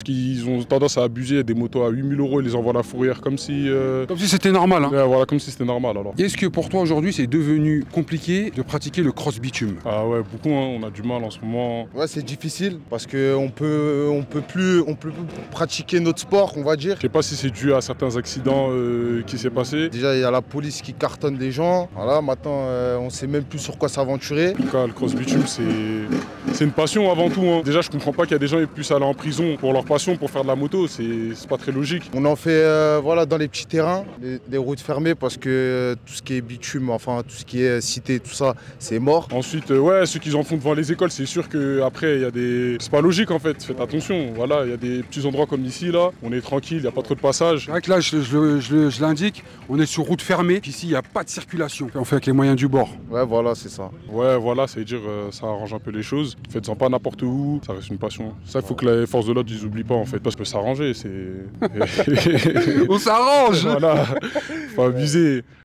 Ils ont tendance à abuser des motos à 8 000 €, ils les envoient à la fourrière comme si... Comme si c'était normal, hein. Ouais, voilà, comme si c'était normal alors. Est-ce que pour toi aujourd'hui c'est devenu compliqué de pratiquer le cross bitume? Ah ouais, beaucoup, hein, on a du mal en ce moment. Ouais, c'est difficile parce qu'on peut plus pratiquer notre sport, on va dire. Je sais pas si c'est dû à certains accidents qui s'est passé. Déjà, il y a la police qui cartonne des gens. Voilà, maintenant, on sait même plus sur quoi s'aventurer. En tout cas, le cross bitume, c'est une passion avant tout, hein. Déjà, je comprends pas qu'il y a des gens qui puissent aller en prison pour leur passion, pour faire de la moto. C'est pas très logique. On en fait voilà, dans les petits terrains, des routes fermées parce que tout ce qui est bitume, enfin tout ce qui est cité, tout ça, c'est mort. Ensuite, ouais, ceux qui en font devant les écoles, c'est sûr qu'après, il y a des... C'est pas logique en fait, faites attention. Voilà, il y a des petits endroits comme ici, là, on est tranquille, il n'y a pas trop de passage. C'est vrai que là, je l'indique, on est sur route fermée, puis ici il n'y a pas de circulation. On fait avec les moyens du bord. Ouais, voilà, c'est ça. Ouais, voilà, ça veut dire ça arrange un peu les choses. Faites-en pas n'importe où, ça reste une passion. Ça, il faut que les forces de l'ordre ils oublient pas en fait, parce que s'arranger, c'est... On s'arrange. Voilà, faut abuser.